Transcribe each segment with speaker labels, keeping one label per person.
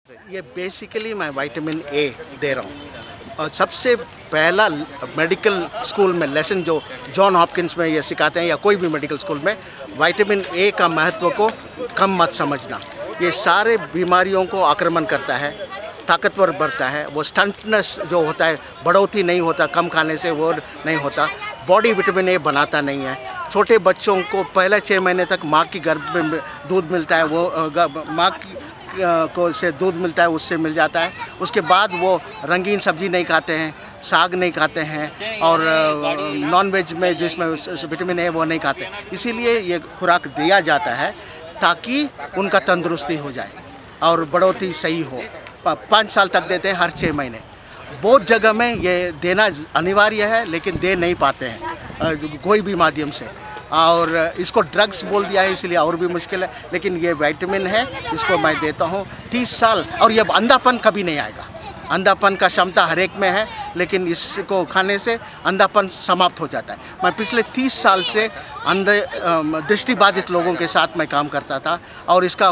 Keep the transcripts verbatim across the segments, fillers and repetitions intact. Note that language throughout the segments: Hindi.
Speaker 1: ये बेसिकली मैं विटामिन ए दे रहा हूँ और सबसे पहला मेडिकल स्कूल में लेसन जो जॉन हॉपकिंस में ये सिखाते हैं या कोई भी मेडिकल स्कूल में, विटामिन ए का महत्व को कम मत समझना। ये सारे बीमारियों को आक्रमण करता है, ताकतवर बढ़ता है, वो स्टंटनेस जो होता है बढ़ोतरी नहीं होता, कम खाने से वो नहीं होता, बॉडी विटामिन ए बनाता नहीं है। छोटे बच्चों को पहले छः महीने तक माँ की गर्भ में दूध मिलता है, वो माँ की को से दूध मिलता है, उससे मिल जाता है। उसके बाद वो रंगीन सब्जी नहीं खाते हैं, साग नहीं खाते हैं और नॉन वेज में जिसमें विटामिन ए वो नहीं खाते। इसीलिए ये खुराक दिया जाता है ताकि उनका तंदुरुस्ती हो जाए और बढ़ोतरी सही हो। पाँच साल तक देते हैं, हर छः महीने। बहुत जगह में ये देना अनिवार्य है लेकिन दे नहीं पाते हैं कोई भी माध्यम से, और इसको ड्रग्स बोल दिया है इसलिए और भी मुश्किल है। लेकिन ये विटामिन है, इसको मैं देता हूँ तीस साल, और ये अंधापन कभी नहीं आएगा। अंधापन का क्षमता हर एक में है लेकिन इसको खाने से अंधापन समाप्त हो जाता है। मैं पिछले तीस साल से अंधे दृष्टिबाधित लोगों के साथ मैं काम करता था और इसका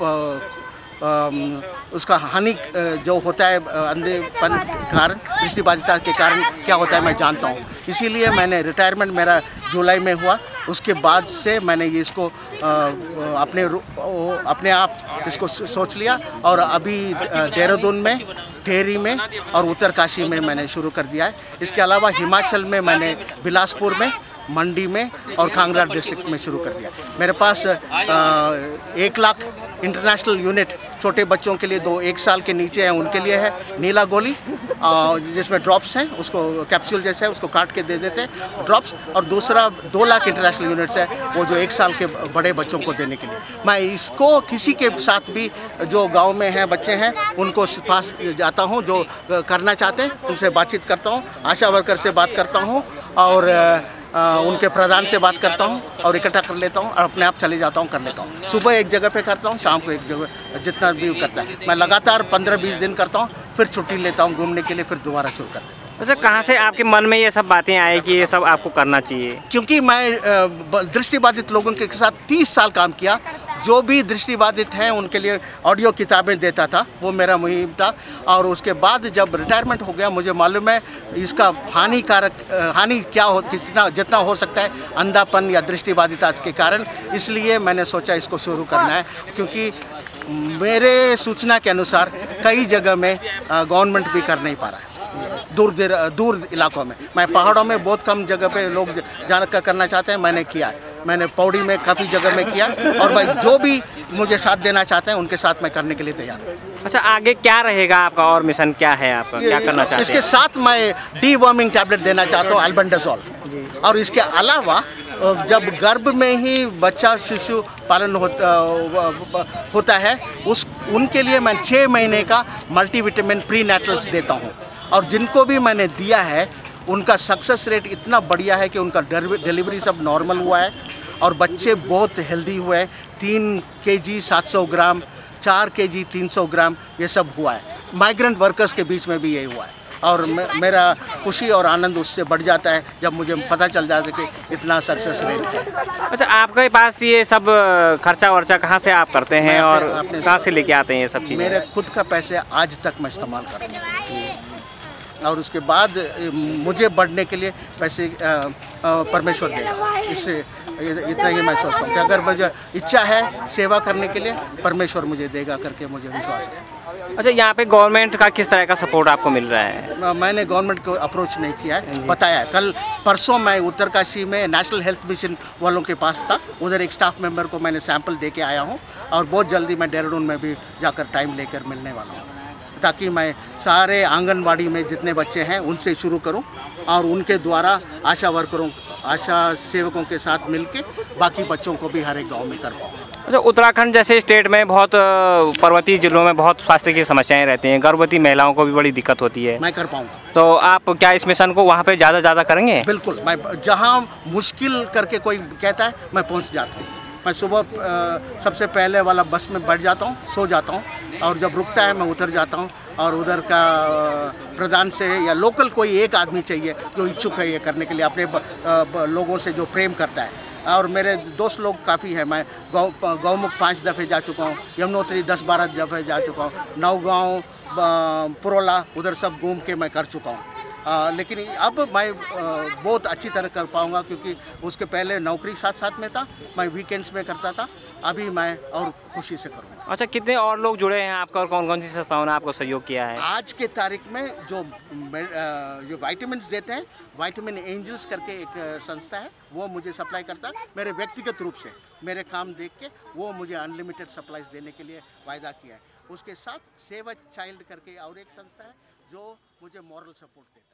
Speaker 1: उसका हानि जो होता है अंधेपन के कारण, दृष्टिबाधिता के कारण क्या होता है मैं जानता हूँ। इसीलिए मैंने रिटायरमेंट मेरा जुलाई में हुआ, उसके बाद से मैंने ये इसको अपने अपने आप इसको सोच लिया और अभी देहरादून में, टेहरी में और उत्तरकाशी में मैंने शुरू कर दिया है। इसके अलावा हिमाचल में मैंने बिलासपुर में, मंडी में और कांगड़ा डिस्ट्रिक्ट में शुरू कर दिया। मेरे पास आ, एक लाख इंटरनेशनल यूनिट छोटे बच्चों के लिए, दो एक साल के नीचे हैं उनके लिए है नीला गोली, जिसमें ड्रॉप्स हैं, उसको कैप्सूल जैसे है उसको काट के दे देते हैं ड्रॉप्स, और दूसरा दो लाख इंटरनेशनल यूनिट्स है वो जो एक साल के बड़े बच्चों को देने के लिए। मैं इसको किसी के साथ भी जो गांव में हैं बच्चे हैं उनको पास जाता हूं, जो करना चाहते हैं उनसे बातचीत करता हूं, आशा वर्कर से बात करता हूं और आ, उनके प्रधान से बात करता हूं और इकट्ठा कर लेता हूं और अपने आप चले जाता हूं, कर लेता हूं। सुबह एक जगह पे करता हूं, शाम को एक जगह, जितना भी करता है। मैं लगातार पंद्रह बीस दिन करता हूं, फिर छुट्टी लेता हूं घूमने के लिए, फिर दोबारा शुरू कर देता हूं।
Speaker 2: अच्छा, कहाँ से आपके मन में ये सब बातें आई कि ये सब आपको करना चाहिए?
Speaker 1: क्योंकि मैं दृष्टिबाधित लोगों के साथ तीस साल काम किया। जो भी दृष्टिबाधित हैं उनके लिए ऑडियो किताबें देता था, वो मेरा मुहिम था। और उसके बाद जब रिटायरमेंट हो गया मुझे मालूम है इसका हानिकारक हानि क्या हो, कितना जितना हो सकता है अंधापन या दृष्टिबाधिता के कारण। इसलिए मैंने सोचा इसको शुरू करना है, क्योंकि मेरे सूचना के अनुसार कई जगह में गवर्नमेंट भी कर नहीं पा रहा है, दूर दूर इलाकों में। मैं पहाड़ों में बहुत कम जगह पे लोग जान कर करना चाहते हैं, मैंने किया है। मैंने पौड़ी में काफ़ी जगह में किया और भाई जो भी मुझे साथ देना चाहते हैं उनके साथ मैं करने के लिए तैयार हूँ।
Speaker 2: अच्छा, आगे क्या रहेगा आपका और मिशन क्या है आपका, क्या करना चाहते हैं?
Speaker 1: इसके साथ मैं डीवर्मिंग टैबलेट देना चाहता हूँ, अल्बेंडाजोल। और इसके अलावा जब गर्भ में ही बच्चा शिशु पालन होता, होता है उस उनके लिए मैं छः महीने का मल्टीविटामिन प्री नेटल्स देता हूँ। और जिनको भी मैंने दिया है उनका सक्सेस रेट इतना बढ़िया है कि उनका डिलीवरी सब नॉर्मल हुआ है और बच्चे बहुत हेल्दी हुए हैं। तीन के जी सात सौ ग्राम, चार के जी तीन सौ ग्राम, ये सब हुआ है। माइग्रेंट वर्कर्स के बीच में भी यही हुआ है और मे, मेरा खुशी और आनंद उससे बढ़ जाता है जब मुझे पता चल जाता है कि इतना सक्सेस रेट है।
Speaker 2: अच्छा, आपके पास ये सब खर्चा वर्चा कहाँ से आप करते हैं और कहाँ से लेके आते हैं ये सब चीज़ें?
Speaker 1: मेरे खुद का पैसे आज तक मैं इस्तेमाल करता हूँ और उसके बाद मुझे बढ़ने के लिए पैसे परमेश्वर देगा। इससे इतना ही मैं सोचता हूँ कि अगर मुझे इच्छा है सेवा करने के लिए, परमेश्वर मुझे देगा करके मुझे विश्वास है।
Speaker 2: अच्छा, यहाँ पे गवर्नमेंट का किस तरह का सपोर्ट आपको मिल रहा है?
Speaker 1: मैंने गवर्नमेंट को अप्रोच नहीं किया है, बताया है। कल परसों मैं उत्तरकाशी में नेशनल हेल्थ मिशन वालों के पास था, उधर एक स्टाफ मेंबर को मैंने सैंपल दे के आया हूँ और बहुत जल्दी मैं देहरादून में भी जाकर टाइम लेकर मिलने वाला हूँ, ताकि मैं सारे आंगनवाड़ी में जितने बच्चे हैं उनसे शुरू करूं और उनके द्वारा आशा वर्करों, आशा सेवकों के साथ मिलके बाकी बच्चों को भी हर एक गांव में कर पाऊँ।
Speaker 2: अच्छा, उत्तराखंड जैसे स्टेट में बहुत पर्वतीय जिलों में बहुत स्वास्थ्य की समस्याएं रहती हैं, गर्भवती महिलाओं को भी बड़ी दिक्कत होती है।
Speaker 1: मैं कर पाऊँगा।
Speaker 2: तो आप क्या इस मिशन को वहाँ पे ज़्यादा ज़्यादा करेंगे?
Speaker 1: बिल्कुल, मैं जहाँ मुश्किल करके कोई कहता है मैं पहुँच जाता हूँ। मैं सुबह सबसे पहले वाला बस में बैठ जाता हूँ, सो जाता हूँ और जब रुकता है मैं उतर जाता हूँ और उधर का प्रधान से या लोकल कोई एक आदमी चाहिए जो इच्छुक है ये करने के लिए, अपने ब, ब, लोगों से जो प्रेम करता है, और मेरे दोस्त लोग काफ़ी हैं। मैं गौ गौमुख पाँच दफ़े जा चुका हूँ, यमुनोत्री दस बारह दफ़े जा चुका हूँ, नौगांव, पुरोला उधर सब घूम के मैं कर चुका हूँ। आ, लेकिन अब मैं आ, बहुत अच्छी तरह कर पाऊँगा, क्योंकि उसके पहले नौकरी साथ साथ में था, मैं वीकेंड्स में करता था, अभी मैं और खुशी से करूँगा।
Speaker 2: अच्छा, कितने और लोग जुड़े हैं आपका और कौन कौन सी संस्थाओं ने आपको सहयोग किया है?
Speaker 1: आज के तारीख में जो जो वाइटामिन देते हैं, वाइटामिन एंजल्स करके एक संस्था है, वो मुझे सप्लाई करता है मेरे व्यक्तिगत रूप से। मेरे काम देख के वो मुझे अनलिमिटेड सप्लाईज देने के लिए वायदा किया है। उसके साथ सेवा चाइल्ड करके और एक संस्था है जो मुझे मॉरल सपोर्ट देता है।